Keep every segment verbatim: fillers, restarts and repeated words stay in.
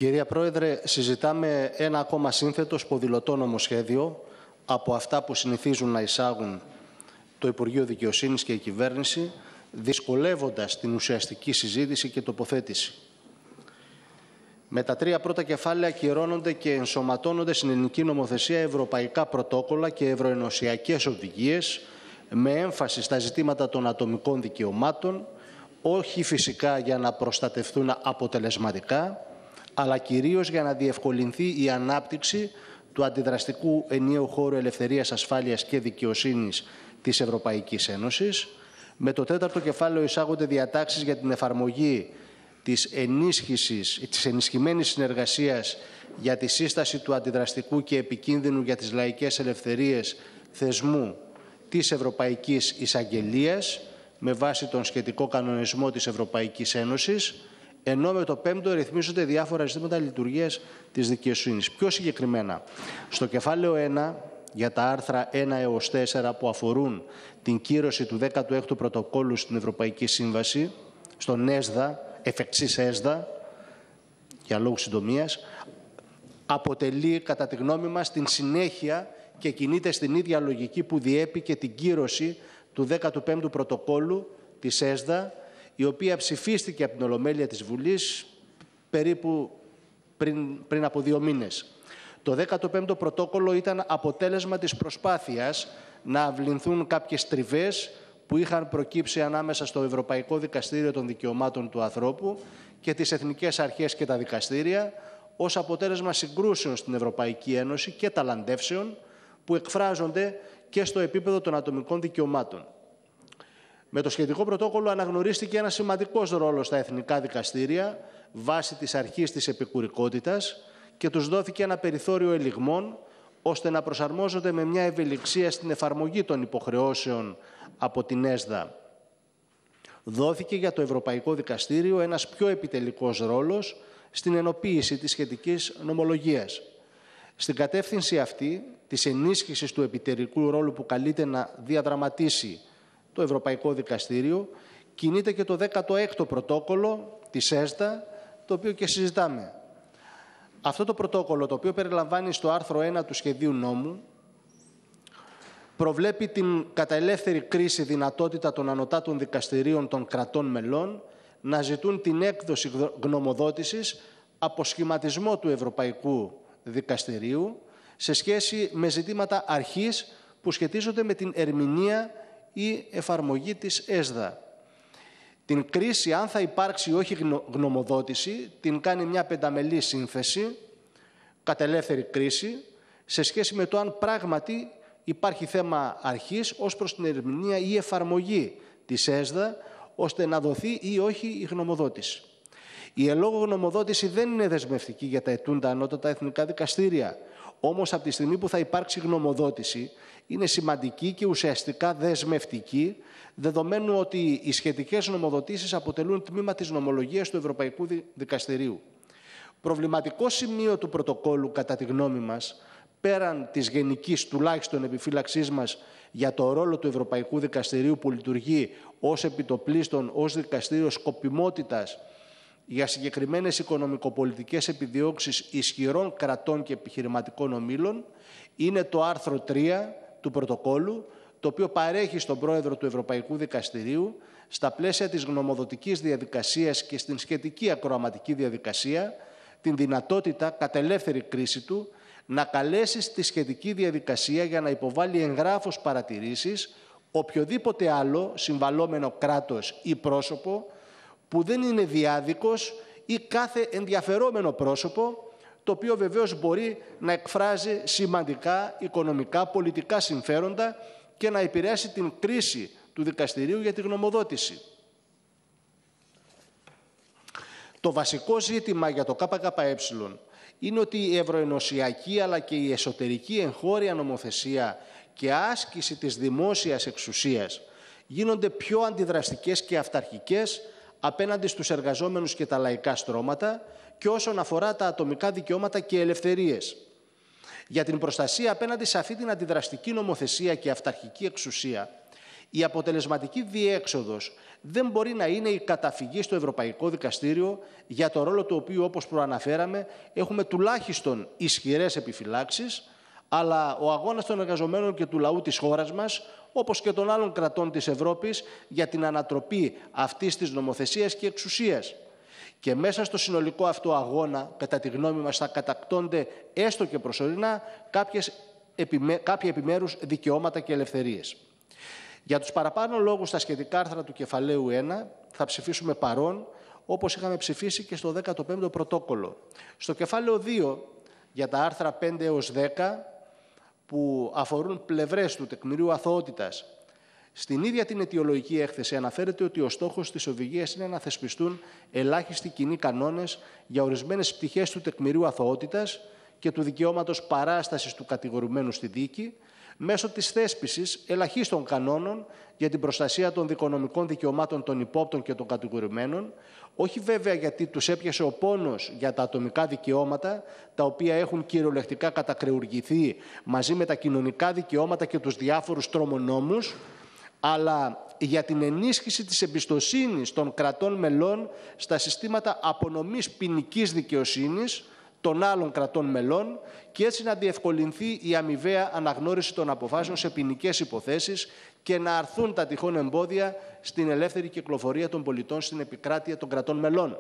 Κυρία Πρόεδρε, συζητάμε ένα ακόμα σύνθετο σποδηλωτό νομοσχέδιο από αυτά που συνηθίζουν να εισάγουν το Υπουργείο Δικαιοσύνης και η Κυβέρνηση, δυσκολεύοντας την ουσιαστική συζήτηση και τοποθέτηση. Με τα τρία πρώτα κεφάλαια ακυρώνονται και ενσωματώνονται στην ελληνική νομοθεσία ευρωπαϊκά πρωτόκολλα και ευρωενωσιακές οδηγίες με έμφαση στα ζητήματα των ατομικών δικαιωμάτων, όχι φυσικά για να προστατευτούν αποτελεσματικά, αλλά κυρίως για να διευκολυνθεί η ανάπτυξη του αντιδραστικού ενιαίου χώρου ελευθερίας, ασφάλειας και δικαιοσύνης της Ευρωπαϊκής Ένωσης. Με το τέταρτο κεφάλαιο εισάγονται διατάξεις για την εφαρμογή της, ενίσχυσης, της ενισχυμένης συνεργασίας για τη σύσταση του αντιδραστικού και επικίνδυνου για τις λαϊκές ελευθερίες θεσμού της Ευρωπαϊκής Εισαγγελίας με βάση τον σχετικό κανονισμό της Ευρωπαϊκής Ένωσης, ενώ με το πέμπτο ρυθμίζονται διάφορα ζητήματα λειτουργίας της δικαιοσύνης. Πιο συγκεκριμένα, στο κεφάλαιο ένα, για τα άρθρα ένα έως τέσσερα που αφορούν την κύρωση του δέκατου έκτου πρωτοκόλλου στην Ευρωπαϊκή Σύμβαση, στον ΕΣΔΑ, εφ' εξής ΕΣΔΑ, για λόγους συντομίας, αποτελεί κατά τη γνώμη μας την συνέχεια και κινείται στην ίδια λογική που διέπει και την κύρωση του δέκατου πέμπτου πρωτοκόλλου της ΕΣΔΑ, η οποία ψηφίστηκε από την Ολομέλεια της Βουλής περίπου πριν, πριν από δύο μήνες. Το δέκατο πέμπτο πρωτόκολλο ήταν αποτέλεσμα της προσπάθειας να αυλυνθούν κάποιες τριβές που είχαν προκύψει ανάμεσα στο Ευρωπαϊκό Δικαστήριο των Δικαιωμάτων του Ανθρώπου και τις εθνικές αρχές και τα δικαστήρια, ως αποτέλεσμα συγκρούσεων στην Ευρωπαϊκή Ένωση και ταλαντεύσεων που εκφράζονται και στο επίπεδο των ατομικών δικαιωμάτων. Με το σχετικό πρωτόκολλο αναγνωρίστηκε ένα σημαντικός ρόλος στα εθνικά δικαστήρια βάσει της αρχής της επικουρικότητας και τους δόθηκε ένα περιθώριο ελιγμών ώστε να προσαρμόζονται με μια ευελιξία στην εφαρμογή των υποχρεώσεων από την ΕΣΔΑ. Δόθηκε για το Ευρωπαϊκό Δικαστήριο ένας πιο επιτελικός ρόλος στην ενοποίηση της σχετικής νομολογίας. Στην κατεύθυνση αυτή της ενίσχυσης του επιτελικού ρόλου που καλείται να διαδραματίσει το Ευρωπαϊκό Δικαστήριο, κινείται και το δέκατο έκτο πρωτόκολλο της ΕΣΔΑ, το οποίο και συζητάμε. Αυτό το πρωτόκολλο, το οποίο περιλαμβάνει στο άρθρο ένα του σχεδίου νόμου, προβλέπει την κατά ελεύθερη κρίση δυνατότητα των ανωτάτων δικαστηρίων των κρατών μελών να ζητούν την έκδοση γνωμοδότησης από σχηματισμό του Ευρωπαϊκού Δικαστηρίου σε σχέση με ζητήματα αρχής που σχετίζονται με την ερμηνεία ή εφαρμογή της ΕΣΔΑ. Την κρίση, αν θα υπάρξει ή όχι γνωμοδότηση, την κάνει μια πενταμελή σύνθεση, κατ' ελεύθερη κρίση, σε σχέση με το αν πράγματι υπάρχει θέμα αρχής ως προς την ερμηνεία ή εφαρμογή της ΕΣΔΑ, ώστε να δοθεί ή όχι η γνωμοδότηση. Η ελόγω γνωμοδότηση δεν είναι δεσμευτική για τα αιτούντα ανώτατα εθνικά δικαστήρια. Όμως, από τη στιγμή που θα υπάρξει γνωμοδότηση, είναι σημαντική και ουσιαστικά δεσμευτική, δεδομένου ότι οι σχετικές νομοδοτήσεις αποτελούν τμήμα της νομολογίας του Ευρωπαϊκού Δικαστηρίου. Προβληματικό σημείο του πρωτοκόλλου, κατά τη γνώμη μας, πέραν της γενικής τουλάχιστον επιφύλαξής μας για το ρόλο του Ευρωπαϊκού Δικαστηρίου που λειτουργεί ως επιτοπλίστων, ως δικαστήριο σκοπιμότητας για συγκεκριμένες οικονομικοπολιτικές επιδιώξεις ισχυρών κρατών και επιχειρηματικών ομίλων, είναι το άρθρο τρία του πρωτοκόλλου, το οποίο παρέχει στον πρόεδρο του Ευρωπαϊκού Δικαστηρίου, στα πλαίσια της γνωμοδοτικής διαδικασίας και στην σχετική ακροαματική διαδικασία, την δυνατότητα, κατ' ελεύθερη κρίση του, να καλέσει στη σχετική διαδικασία για να υποβάλει εγγράφος παρατηρήσεις οποιοδήποτε άλλο συμβαλόμενο κράτος ή πρόσωπο που δεν είναι διάδικος ή κάθε ενδιαφερόμενο πρόσωπο, το οποίο βεβαίως μπορεί να εκφράζει σημαντικά οικονομικά, πολιτικά συμφέροντα και να επηρεάσει την κρίση του δικαστηρίου για τη γνωμοδότηση. Το βασικό ζήτημα για το ΚΚΕ είναι ότι η ευρωενωσιακή αλλά και η εσωτερική εγχώρια νομοθεσία και άσκηση της δημόσιας εξουσίας γίνονται πιο αντιδραστικές και αυταρχικές απέναντι στους εργαζόμενους και τα λαϊκά στρώματα και όσον αφορά τα ατομικά δικαιώματα και ελευθερίες. Για την προστασία απέναντι σε αυτή την αντιδραστική νομοθεσία και αυταρχική εξουσία, Η αποτελεσματική διέξοδος δεν μπορεί να είναι η καταφυγή στο Ευρωπαϊκό Δικαστήριο, για το ρόλο του οποίου, όπως προαναφέραμε, έχουμε τουλάχιστον ισχυρές επιφυλάξεις, αλλά ο αγώνας των εργαζομένων και του λαού της χώρας μας, όπως και των άλλων κρατών της Ευρώπης, για την ανατροπή αυτής της νομοθεσίας και εξουσίας. Και μέσα στο συνολικό αυτό αγώνα, κατά τη γνώμη μας, θα κατακτώνται έστω και προσωρινά κάποιες, επιμέ, κάποια επιμέρους δικαιώματα και ελευθερίες. Για τους παραπάνω λόγους στα σχετικά άρθρα του κεφαλαίου ένα θα ψηφίσουμε παρόν, όπως είχαμε ψηφίσει και στο δέκατο πέμπτο πρωτόκολλο. Στο κεφάλαιο δύο, για τα άρθρα πέντε έως δέκα, που αφορούν πλευρές του τεκμηρίου αθωότητας, στην ίδια την αιτιολογική έκθεση αναφέρεται ότι ο στόχος της οδηγίας είναι να θεσπιστούν ελάχιστοι κοινοί κανόνες για ορισμένες πτυχές του τεκμηρίου αθωότητας και του δικαιώματος παράστασης του κατηγορουμένου στη δίκη, μέσω της θέσπισης ελαχίστων κανόνων για την προστασία των δικονομικών δικαιωμάτων των υπόπτων και των κατηγορουμένων, όχι βέβαια γιατί τους έπιασε ο πόνος για τα ατομικά δικαιώματα, τα οποία έχουν κυριολεκτικά κατακρεουργηθεί μαζί με τα κοινωνικά δικαιώματα και τους διάφορους τρομονόμους, αλλά για την ενίσχυση της εμπιστοσύνης των κρατών μελών στα συστήματα απονομής ποινικής δικαιοσύνης των άλλων κρατών μελών και έτσι να διευκολυνθεί η αμοιβαία αναγνώριση των αποφάσεων σε ποινικές υποθέσεις και να αρθούν τα τυχόν εμπόδια στην ελεύθερη κυκλοφορία των πολιτών στην επικράτεια των κρατών μελών.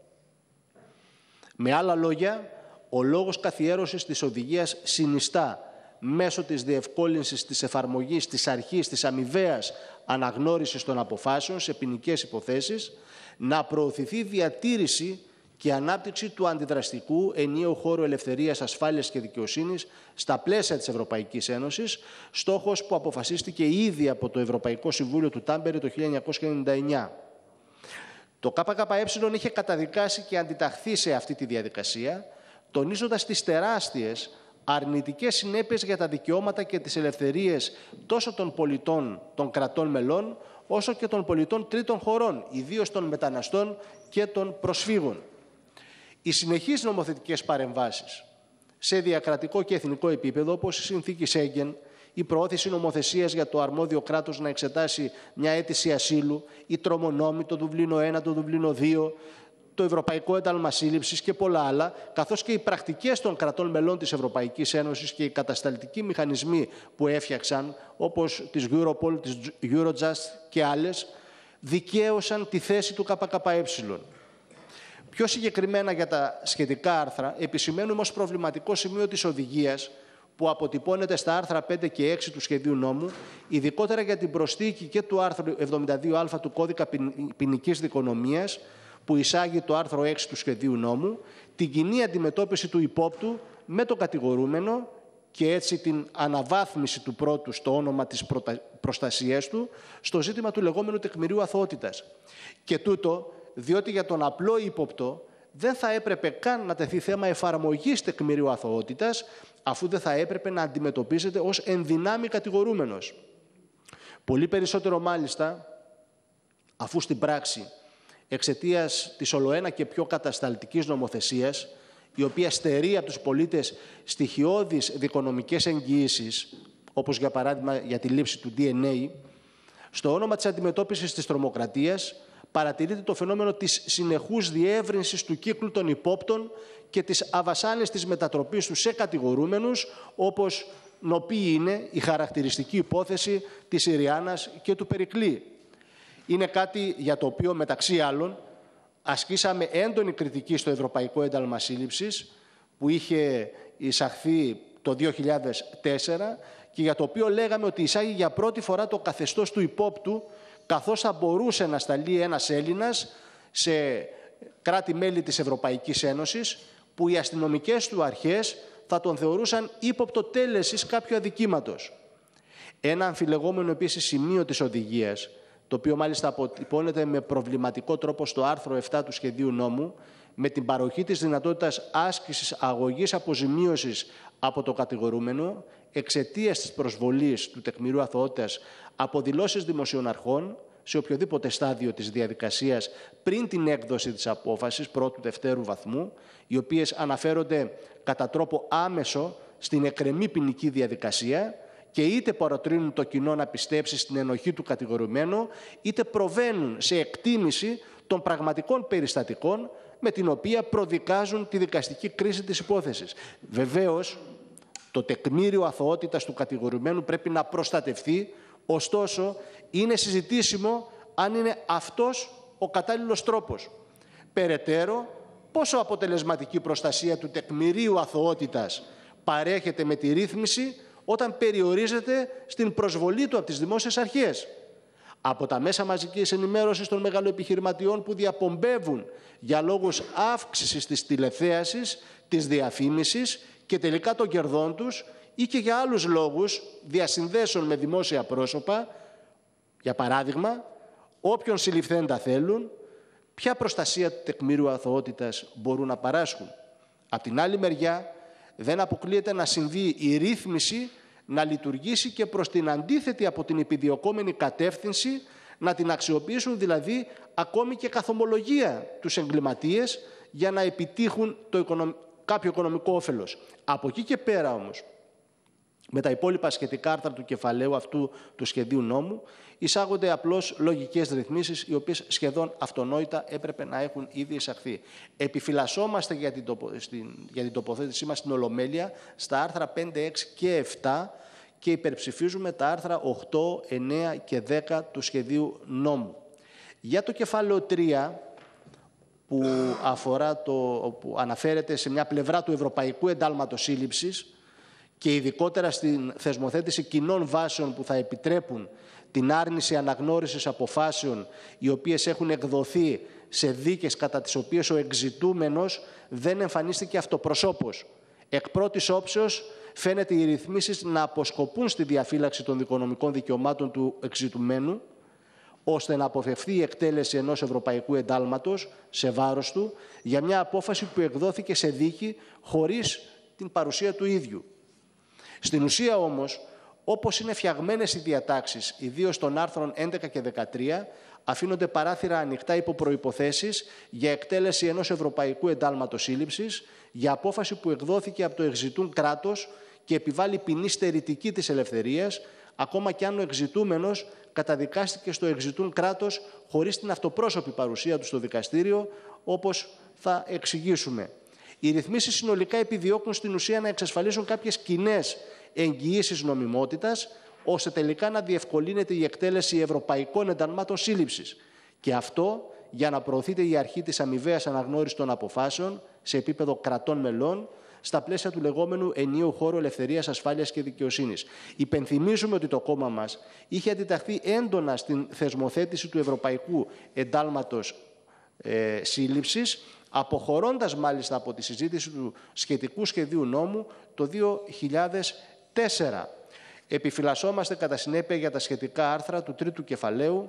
Με άλλα λόγια, ο λόγος καθιέρωσης της οδηγίας συνιστά μέσω της διευκόλυνσης της εφαρμογής της αρχής της αμοιβαίας αναγνώρισης των αποφάσεων σε ποινικές υποθέσεις να προωθηθεί διατήρηση και ανάπτυξη του αντιδραστικού ενιαίου χώρου ελευθερίας, ασφάλειας και δικαιοσύνης στα πλαίσια της Ευρωπαϊκής Ένωσης, στόχος που αποφασίστηκε ήδη από το Ευρωπαϊκό Συμβούλιο του Τάμπερε το χίλια εννιακόσια ενενήντα εννιά. Το ΚΚΕ είχε καταδικάσει και αντιταχθεί σε αυτή τη διαδικασία, τονίζοντας τις τεράστιες αρνητικές συνέπειες για τα δικαιώματα και τις ελευθερίες τόσο των πολιτών των κρατών μελών, όσο και των πολιτών τρίτων χωρών, ιδίως των μεταναστών και των προσφύγων. Οι συνεχείς νομοθετικές παρεμβάσεις σε διακρατικό και εθνικό επίπεδο, όπως η συνθήκη Σέγγεν, η προώθηση νομοθεσίας για το αρμόδιο κράτος να εξετάσει μια αίτηση ασύλου, οι τρομονόμοι, το Δουβλίνο ένα, το Δουβλίνο δύο, το Ευρωπαϊκό Ένταλμα Σύλληψης και πολλά άλλα, καθώς και οι πρακτικές των κρατών μελών της Ευρωπαϊκής Ένωσης και οι κατασταλτικοί μηχανισμοί που έφτιαξαν, όπως της Europol, της Eurojust και άλλες, δικαίωσαν τη θέση του ΚΚΕ. Πιο συγκεκριμένα για τα σχετικά άρθρα, επισημαίνουμε ως προβληματικό σημείο της οδηγίας που αποτυπώνεται στα άρθρα πέντε και έξι του σχεδίου νόμου, ειδικότερα για την προσθήκη και του άρθρου εβδομήντα δύο α του Κώδικα Ποινικής Δικονομίας, που εισάγει το άρθρο έξι του σχεδίου νόμου, την κοινή αντιμετώπιση του υπόπτου με τον κατηγορούμενο και έτσι την αναβάθμιση του πρώτου στο όνομα της προστασίας του στο ζήτημα του λεγόμενου τεκμηρίου αθωότητας. Και τούτο διότι για τον απλό ύποπτο δεν θα έπρεπε καν να τεθεί θέμα εφαρμογής τεκμηρίου αθωότητας, αφού δεν θα έπρεπε να αντιμετωπίζεται ως ενδυνάμει κατηγορούμενος. Πολύ περισσότερο μάλιστα, αφού στην πράξη, εξαιτίας της ολοένα και πιο κατασταλτικής νομοθεσίας, η οποία στερεί από τους πολίτες στοιχειώδεις δικονομικές εγγυήσεις, όπως για παράδειγμα για τη λήψη του ντι εν έι, στο όνομα της αντιμετώπισης της τρομοκρατίας, παρατηρείται το φαινόμενο της συνεχούς διεύρυνσης του κύκλου των υπόπτων και της αβασάνιστης μετατροπής του σε κατηγορούμενους, όπως νοπή είναι η χαρακτηριστική υπόθεση της Ιριάννας και του Περικλή. Είναι κάτι για το οποίο, μεταξύ άλλων, ασκήσαμε έντονη κριτική στο Ευρωπαϊκό Ένταλμα Σύλληψης, που είχε εισαχθεί το δύο χιλιάδες τέσσερα και για το οποίο λέγαμε ότι εισάγει για πρώτη φορά το καθεστώς του υπόπτου, καθώς θα μπορούσε να σταλεί ένας Έλληνας σε κράτη-μέλη της Ευρωπαϊκής Ένωσης, που οι αστυνομικές του αρχές θα τον θεωρούσαν ύποπτο τέλεσης κάποιου αδικήματος. Ένα αμφιλεγόμενο επίσης σημείο της οδηγίας, το οποίο μάλιστα αποτυπώνεται με προβληματικό τρόπο στο άρθρο επτά του σχεδίου νόμου, με την παροχή της δυνατότητας άσκησης αγωγής αποζημίωσης από το κατηγορούμενο, εξαιτίας της προσβολής του τεκμηρίου αθωότητας από δηλώσεις δημοσίων αρχών, σε οποιοδήποτε στάδιο της διαδικασίας πριν την έκδοση της απόφασης πρώτου-δευτέρου βαθμού, οι οποίες αναφέρονται κατά τρόπο άμεσο στην εκκρεμή ποινική διαδικασία και είτε παροτρύνουν το κοινό να πιστέψει στην ενοχή του κατηγορουμένου, είτε προβαίνουν σε εκτίμηση των πραγματικών περιστατικών με την οποία προδικάζουν τη δικαστική κρίση της υπόθεσης. Βεβαίως, το τεκμήριο αθωότητας του κατηγορουμένου πρέπει να προστατευθεί, ωστόσο είναι συζητήσιμο αν είναι αυτός ο κατάλληλος τρόπος. Περαιτέρω, πόσο αποτελεσματική προστασία του τεκμηρίου αθωότητας παρέχεται με τη ρύθμιση όταν περιορίζεται στην προσβολή του από τις δημόσιες αρχές. Από τα μέσα μαζικής ενημέρωσης των μεγαλοεπιχειρηματιών που διαπομπεύουν για λόγους αύξησης της τηλεθέασης, της διαφήμισης και τελικά των κερδών τους ή και για άλλους λόγους διασυνδέσεων με δημόσια πρόσωπα, για παράδειγμα, όποιον συλληφθέντα θέλουν, ποια προστασία του τεκμήριου αθωότητας μπορούν να παράσχουν. Απ' την άλλη μεριά, δεν αποκλείεται να συμβεί η ρύθμιση να λειτουργήσει και προς την αντίθετη από την επιδιωκόμενη κατεύθυνση, να την αξιοποιήσουν δηλαδή ακόμη και καθομολογία τους εγκληματίες για να επιτύχουν το οικονομ... κάποιο οικονομικό όφελος. Από εκεί και πέρα όμως, με τα υπόλοιπα σχετικά άρθρα του κεφαλαίου αυτού του σχεδίου νόμου, εισάγονται απλώς λογικές ρυθμίσεις, οι οποίες σχεδόν αυτονόητα έπρεπε να έχουν ήδη εισαχθεί. Επιφυλασσόμαστε για την, τοπο... στην... για την τοποθέτησή μας στην Ολομέλεια στα άρθρα πέντε, έξι και επτά και υπερψηφίζουμε τα άρθρα οκτώ, εννέα και δέκα του σχεδίου νόμου. Για το κεφάλαιο τρία, που, αφορά το... που αναφέρεται σε μια πλευρά του Ευρωπαϊκού Εντάλματος Σύλληψης και ειδικότερα στην θεσμοθέτηση κοινών βάσεων που θα επιτρέπουν την άρνηση αναγνώρισης αποφάσεων οι οποίες έχουν εκδοθεί σε δίκες κατά τις οποίες ο εξζητούμενος δεν εμφανίστηκε αυτοπροσώπως. Εκ πρώτης όψεως φαίνεται οι ρυθμίσεις να αποσκοπούν στη διαφύλαξη των δικονομικών δικαιωμάτων του εξζητουμένου, ώστε να αποφευθεί η εκτέλεση ενός ευρωπαϊκού εντάλματος σε βάρος του για μια απόφαση που εκδόθηκε σε δίκη χωρίς την παρουσία του ίδιου. Στην ουσία όμως, όπως είναι φτιαγμένες οι διατάξεις, ιδίως των άρθρων έντεκα και δεκατρία, αφήνονται παράθυρα ανοιχτά υπό προϋποθέσεις για εκτέλεση ενός ευρωπαϊκού εντάλματος σύλληψης, για απόφαση που εκδόθηκε από το εξζητούν κράτος και επιβάλλει ποινή στερητική της ελευθερίας, ακόμα και αν ο εξζητούμενος καταδικάστηκε στο εξζητούν κράτος χωρίς την αυτοπρόσωπη παρουσία του στο δικαστήριο, όπως θα εξηγήσουμε. Οι ρυθμίσεις συνολικά επιδιώκουν στην ουσία να εξασφαλίσουν κάποιες κοινές εγγυήσεις νομιμότητας, ώστε τελικά να διευκολύνεται η εκτέλεση ευρωπαϊκών ενταλμάτων σύλληψης. Και αυτό για να προωθείται η αρχή της αμοιβαίας αναγνώρισης των αποφάσεων σε επίπεδο κρατών μελών, στα πλαίσια του λεγόμενου ενιαίου χώρου ελευθερίας, ασφάλειας και δικαιοσύνης. Υπενθυμίζουμε ότι το κόμμα μας είχε αντιταχθεί έντονα στην θεσμοθέτηση του ευρωπαϊκού εντάλματος ε, σύλληψης, αποχωρώντας μάλιστα από τη συζήτηση του σχετικού σχεδίου νόμου το δύο χιλιάδες τέσσερα. Επιφυλασσόμαστε κατά συνέπεια για τα σχετικά άρθρα του τρίτου κεφαλαίου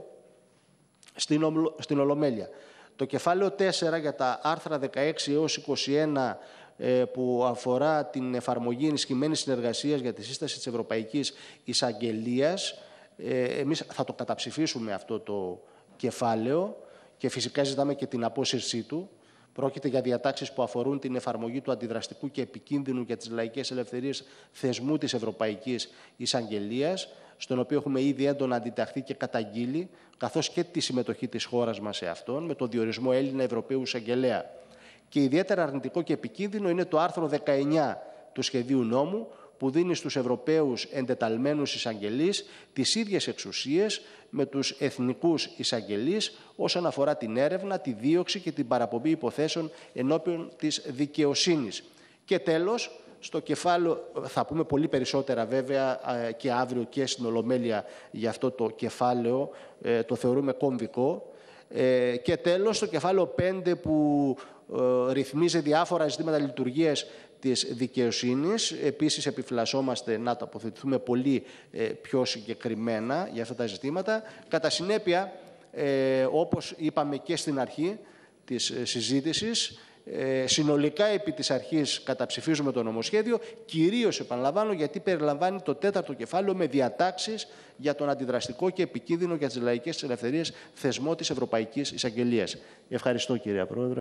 στην, ομ, στην Ολομέλεια. Το κεφάλαιο τέσσερα για τα άρθρα δεκαέξι έως είκοσι ένα ε, που αφορά την εφαρμογή ενισχυμένης συνεργασίας για τη σύσταση της Ευρωπαϊκής Εισαγγελίας, ε, εμείς θα το καταψηφίσουμε αυτό το κεφάλαιο και φυσικά ζητάμε και την απόσυρσή του. Πρόκειται για διατάξεις που αφορούν την εφαρμογή του αντιδραστικού και επικίνδυνου για τις λαϊκές ελευθερίες θεσμού της Ευρωπαϊκής Εισαγγελίας, στον οποίο έχουμε ήδη έντονα αντιταχθεί και καταγγείλει, καθώς και τη συμμετοχή της χώρας μας σε αυτόν, με τον διορισμό Έλληνα Ευρωπαίου Εισαγγελέα. Και ιδιαίτερα αρνητικό και επικίνδυνο είναι το άρθρο δεκαεννιά του σχεδίου νόμου, που δίνει στους Ευρωπαίους εντεταλμένους εισαγγελείς τις ίδιες εξουσίες με τους εθνικούς εισαγγελείς όσον αφορά την έρευνα, τη δίωξη και την παραπομπή υποθέσεων ενώπιον της δικαιοσύνης. Και τέλος, στο κεφάλαιο, θα πούμε πολύ περισσότερα βέβαια και αύριο και στην Ολομέλεια για αυτό το κεφάλαιο, το θεωρούμε κομβικό. Και τέλος, στο κεφάλαιο πέντε που ρυθμίζει διάφορα ζητήματα λειτουργίας της δικαιοσύνης. Επίσης επιφυλασσόμαστε να τοποθετηθούμε πολύ πιο συγκεκριμένα για αυτά τα ζητήματα. Κατά συνέπεια, ε, όπως είπαμε και στην αρχή της συζήτησης, ε, συνολικά επί της αρχής καταψηφίζουμε το νομοσχέδιο, κυρίως επαναλαμβάνω γιατί περιλαμβάνει το τέταρτο κεφάλαιο με διατάξεις για τον αντιδραστικό και επικίνδυνο για τις λαϊκές ελευθερίες θεσμό της Ευρωπαϊκής Εισαγγελίας. Ευχαριστώ, κυρία Πρόεδρε.